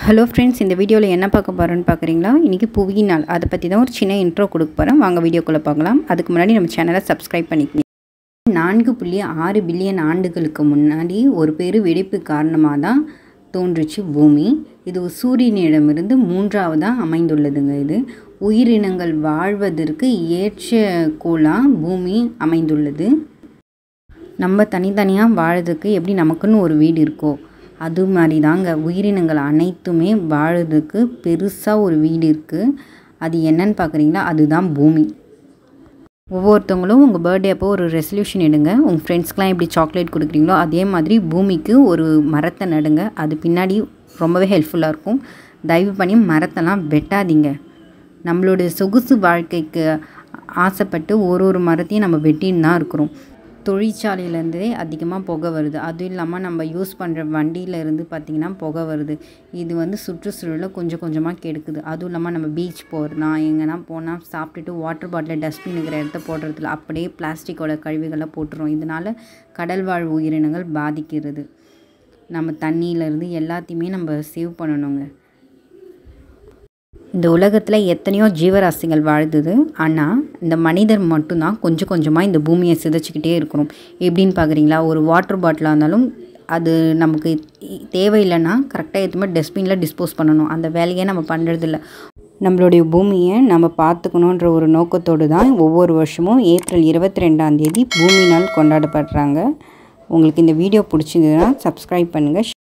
Hello friends, இந்த வீடியோவில் என்ன பார்க்க போகிறோன்னு பார்க்குறீங்களா? இன்றைக்கி புவியின் நாள், அதை பற்றி தான் ஒரு சின்ன இன்ட்ரோ கொடுக்க போகிறேன். வாங்க வீடியோக்குள்ளே பார்க்கலாம். அதுக்கு முன்னாடி நம்ம சேனலை சப்ஸ்கிரைப் பண்ணிக்கணும். 4.6 பில்லியன் ஆண்டுகளுக்கு முன்னாடி ஒரு வெடிப்பு காரணமாக தான் தோன்றுச்சு பூமி. இது சூரியனிடமிருந்து 3ஆவதாக அமைந்துள்ளதுங்க. இது உயிரினங்கள் வாழ்வதற்கு ஏற்ற கோளாக பூமி அமைந்துள்ளது. நம்ம தனித்தனியாக வாழறதுக்கு எப்படி நமக்குன்னு ஒரு வீடு இருக்கோ, அது மாதிரி தாங்க உயிரினங்கள் அனைத்துமே வாழறதுக்கு பெருசாக ஒரு வீடு இருக்குது. அது என்னன்னு பார்க்குறீங்களா? அதுதான் பூமி. ஒவ்வொருத்தவங்களும் உங்கள் பர்த்டே அப்போ ஒரு ரெசல்யூஷன் எடுங்க. உங்கள் ஃப்ரெண்ட்ஸ்க்கெலாம் எப்படி சாக்லேட் கொடுக்குறீங்களோ அதே மாதிரி பூமிக்கு ஒரு மரத்தை நடுங்க. அது பின்னாடி ரொம்பவே ஹெல்ப்ஃபுல்லாக இருக்கும். தயவு பண்ணி மரத்தெல்லாம் வெட்டாதீங்க. நம்மளுடைய சொகுசு வாழ்க்கைக்கு ஆசைப்பட்டு ஒரு மரத்தையும் நம்ம வெட்டின்னு தான் இருக்கிறோம். தொழிற்சாலையிலேருந்தே அதிகமாக புகை வருது. அதுவும் இல்லாமல் நம்ம யூஸ் பண்ணுற வண்டியிலேருந்து பார்த்திங்கன்னா புகை வருது. இது சுற்றுச்சூழலை கொஞ்சம் கொஞ்சமாக கெடுக்குது. அதுவும் இல்லாமல் நம்ம பீச் போகிறதுனா எங்கன்னா போனால் சாப்பிட்டுட்டு வாட்டர் பாட்டில் டஸ்ட்பின் இருக்கிற இடத்த போடுறதுல அப்படியே பிளாஸ்டிக்கோட கழிவுகளை போட்டுரும். இதனால் கடல் வாழ் உயிரினங்கள் பாதிக்கிறது. நம்ம தண்ணியிலேருந்து எல்லாத்தையுமே நம்ம சேவ் பண்ணணுங்க. இந்த உலகத்தில் எத்தனையோ ஜீவராசிகள் வாழுது. ஆனால் இந்த மனிதர் மட்டும்தான் கொஞ்சம் கொஞ்சமாக இந்த பூமியை சிதைச்சிக்கிட்டே இருக்கிறோம். எப்படின்னு பார்க்குறீங்களா? ஒரு வாட்டர் பாட்டிலாக இருந்தாலும் அது நமக்கு தேவையில்லைன்னா கரெக்டாக எதுவுமே டஸ்ட்பினில் டிஸ்போஸ் பண்ணணும். அந்த வேலையை நம்ம பண்ணுறதில்ல. நம்மளுடைய பூமியை நம்ம பார்த்துக்கணுன்ற ஒரு நோக்கத்தோடு தான் ஒவ்வொரு வருஷமும் ஏப்ரல் 22ஆம் தேதி பூமி நாள் கொண்டாடப்படுறாங்க. உங்களுக்கு இந்த வீடியோ பிடிச்சிருந்ததுன்னா சப்ஸ்கிரைப் பண்ணுங்கள்.